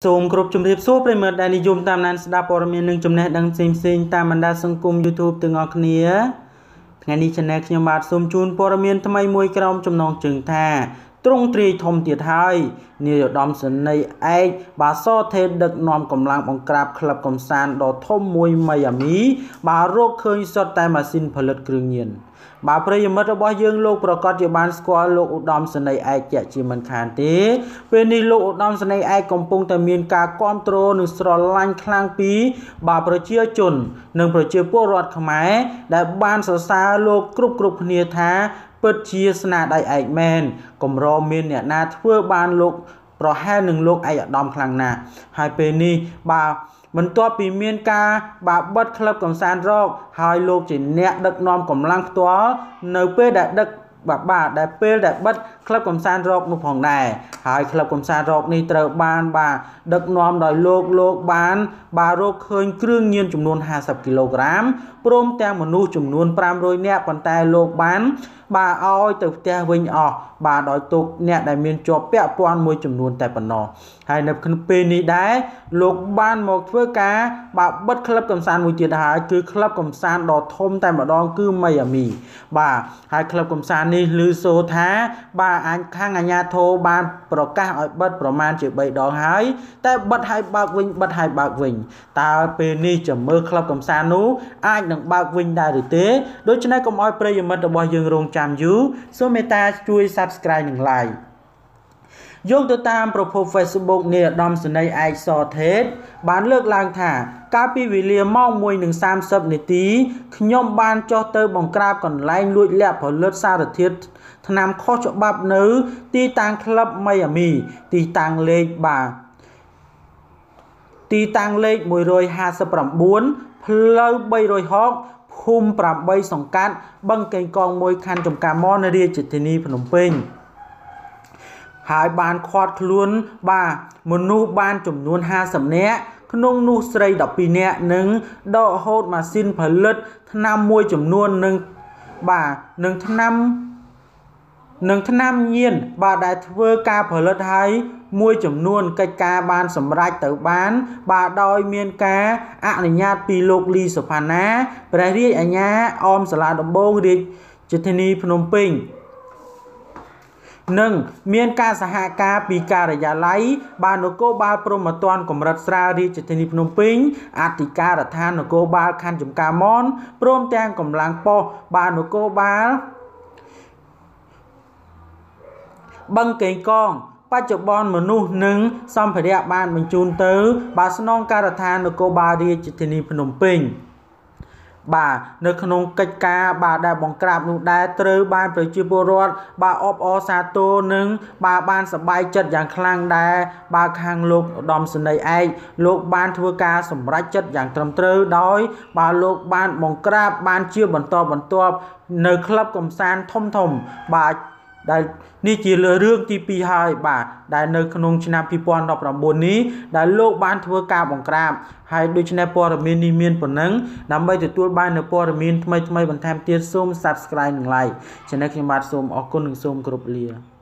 សូមគ្រប់ជំរាបសួរប្រិយមិត្តដែលនិយមតាមដានស្ដាប់ព័ត៌មាននិងចំណេះដឹងផ្សេងៗតាមបណ្ដាសង្គម YouTube ទាំងអស់គ្នាថ្ងៃនេះ Channel ខ្ញុំបាទសូមជូនព័ត៌មានថ្មីមួយក្រោមចំណងជើងថាទ្រង់ទ្រាយធំទៀតហើយនាយឧត្តមសេនីយ៍ឯកបាទសថេរដឹកនាំកម្លាំងបង្ក្រាបក្លឹបកំសាន្តដ៏ធំមួយមីអាមីបាទរកឃើញសុទ្ធតែម៉ាស៊ីនផលិតគ្រឿងញៀនបាទប្រិយមិត្តរបស់យើងលោកប្រកាសជាបានស្គាល់លោកឧត្តមសេនីយ៍ឯកជាក់ជាមិនខានទេពេលនេះលោកឧត្តមសេនីយ៍ឯកកំពុងតែមានការគាំទ្រនិងស្រឡាញ់ខ្លាំងពីបាទប្រជាជននិងប្រជាពលរដ្ឋខ្មែរដែលបានសរសើរលោកគ្រប់គ្នាថាពិតជាស្នាដៃឯកមែនកម្រមានអ្នកណាធ្វើបានលោកប្រហែលនឹងលោកឯកឧត្តមខ្លាំងណាស់ហើយពេលនេះបាទបន្ទាប់ពីមានការបបិទក្លឹបកំសាន្តរកហើយលោកជាអ្នកដឹកនាំកម្លាំងផ្ទាល់នៅពេលដែលដឹកដែលពេលដែលបិទក្លឹបកំសាន្តរកនោះផងដែរហើយក្លឹបកំសាន្តរកនេះត្រូវបានដឹកនាំដោយលោកបានរកឃើញគ្រឿងញៀនចំនួន50គីឡូក្រាមព្រមទាំងមនុស្សចំនួន500នាក់ប៉ុន្តែលោកបានឲ្យទៅផ្ទះវិញអស់ដោយទុកអ្នកដែលមានជាប់ពាក់ព័ន្ធមួយចំនួនតែប៉ុណ្ណោះហើយនៅក្នុងពេលនេះដែរលោកបានមកធ្វើការបិទក្លឹបកំសាន្តមួយទៀតហើយគឺក្លឹបកំសាន្តដ៏ធំតែម្ដងគឺមីអាមីហើយក្លឹបកំសាន្តនេះឮសូរថាខាងអាជ្ញាធរបានប្រកាសឲ្យបិទប្រមាណជា3ដងហើយតែបិទហើយបើកវិញតើពេលនេះចាំមើលក្លឹបកំសាន្តនោះអាចនឹងបើកវិញដែរឬទេដូច្នេះកុំឲ្យប្រិយមិត្តរបស់យើងរងចាំយូរសូមមេត្តាជួយ Subscribe និង Like យោងទៅតាមប្រភព Facebook នាយឧត្តមសេនីយ៍ឯកសថេរបានលើកឡើងថាកាលពីវេលាម៉ោង 1:30 នាទីខ្ញុំបានចុះទៅបង្ក្រាបកន្លែងលួចលាក់ផលិតសារធាតុថ្នាំខុសច្បាប់នៅទីតាំងក្លឹបមីអាមីទីតាំងលេខ159ផ្លូវ360ភូមិ8សង្កាត់បឹងកេងកង1ខណ្ឌចំការមនរាជធានីភ្នំពេញហើយបានឃាត់ខ្លួនមនុស្សបានចំនួន50នាក់ក្នុងនោះស្រី12នាក់និងដកហូតម៉ាស៊ីនផលិតថ្នាំមួយចំនួននិងថ្នាំញៀនដែលធ្វើការផលិតហើយមួយចំនួនកិច្ចការបានសម្រេចទៅបានដោយមានការអនុញ្ញាតពីលោកលីសុផាណាព្រះរាជអាជ្ញាអមសាលាដំបងរាជធានីភ្នំពេញនិងមានការសហការពីការិយាល័យនគរបាលព្រហ្មទណ្ឌកម្រិតស្រាលរាជធានីភ្នំពេញអធិការដ្ឋាននគរបាលខណ្ឌចំការមនព្រមទាំងកម្លាំងប៉ុស្តិ៍នគរបាលបឹងកេងកងបច្ចុប្បន្នមនុស្សនិងសម្ភារៈបានបញ្ជូនទៅស្នងការដ្ឋាននគរបាលរាជធានីភ្នំពេញនៅក្នុងកិច្ចការដែលបង្ក្រាបនោះដែរត្រូវបានប្រជាពលរដ្ឋអបអរសាទរនិងបានសប្បាយចិត្តយ៉ាងខ្លាំងដែរខាងលោកឧត្តមសេនីយ៍ឯកលោកបានធ្វើការសម្រេចចិត្តយ៉ាងត្រឹមត្រូវដោយលោកបានបង្ក្រាបបានជាបន្តបន្ទាប់នៅក្លឹបកំសាន្តធំដែលនេះជារឿងទី2ហើយដែលនៅក្នុងឆ្នាំ2019នេះដែលលោកបានធ្វើការបង្ក្រាបហើយដូច្នេះព័ត៌មាននេះមានប៉ុណ្ណឹងដើម្បីទទួលបាននូវព័ត៌មានថ្មីបន្ថែមទៀតសូម Subscribe និង Like ចំណែកខ្ញុំបាទសូមអរគុណនិងសូមគោរពលា